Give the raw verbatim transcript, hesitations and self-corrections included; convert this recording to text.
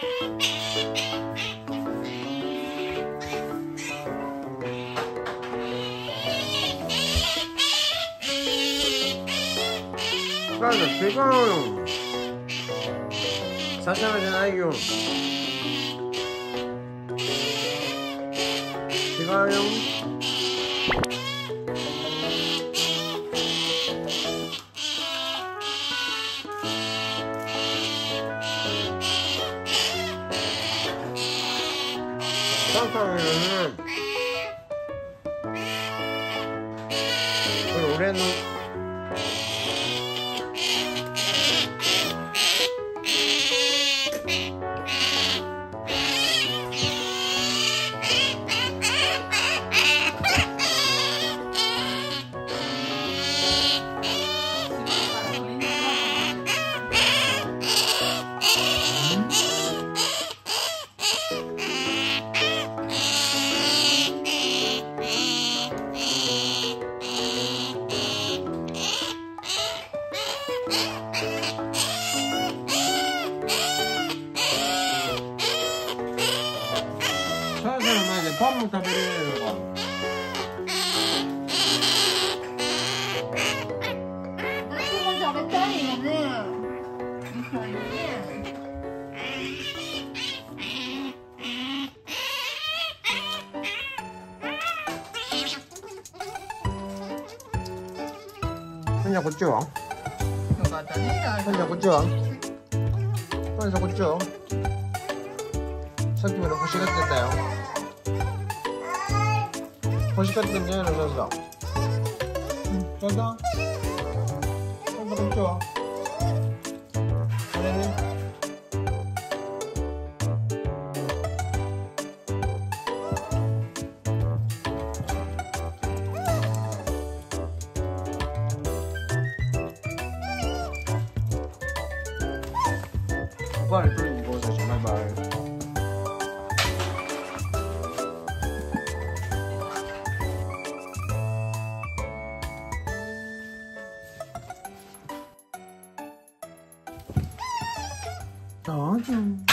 빨리 뜨거워요. 사샤하지 않아요. 뜨거워요. 사샤는 올해는 밥 못食べれるのか。 私も食べたいよね。みたいよね。 ほんじゃこっちは？ よかったね。 ほんじゃこっちは？ほんじゃこっちは？さっきまで欲しがってたよ。欲しかったんじゃないの、そうそう。うん、そうだ。そうだ、こっちは。あれね。おかわり取りに行こうでしょ、バイバイ。どうぞ。